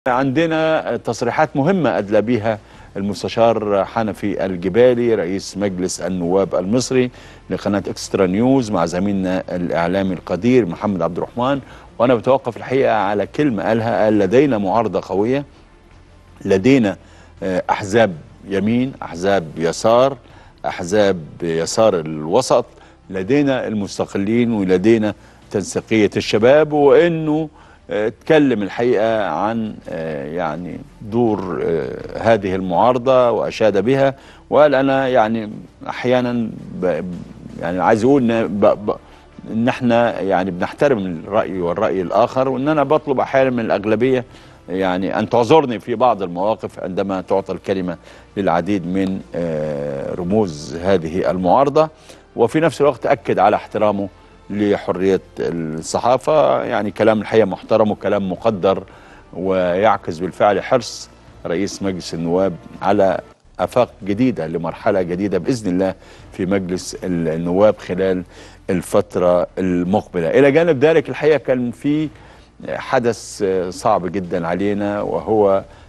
عندنا تصريحات مهمة أدلى بها المستشار حنفي الجبالي رئيس مجلس النواب المصري لقناة إكسترا نيوز مع زميلنا الإعلامي القدير محمد عبد الرحمن. وأنا بتوقف الحقيقة على كلمة قالها، قال لدينا معارضة قوية، لدينا أحزاب يمين، أحزاب يسار، أحزاب يسار الوسط، لدينا المستقلين ولدينا تنسيقية الشباب. وإنه اتكلم الحقيقة عن يعني دور هذه المعارضة وأشاد بها، وقال أنا يعني أحيانا يعني عايز أقول إن احنا يعني بنحترم الرأي والرأي الآخر، وإن أنا بطلب أحيانا من الأغلبية يعني أن تعذرني في بعض المواقف عندما تعطى الكلمة للعديد من رموز هذه المعارضة. وفي نفس الوقت أكد على احترامه لحرية الصحافة، يعني كلام الحقيقة محترم وكلام مقدر، ويعكس بالفعل حرص رئيس مجلس النواب على آفاق جديدة لمرحلة جديدة بإذن الله في مجلس النواب خلال الفترة المقبلة. إلى جانب ذلك الحقيقة كان في حدث صعب جدا علينا، وهو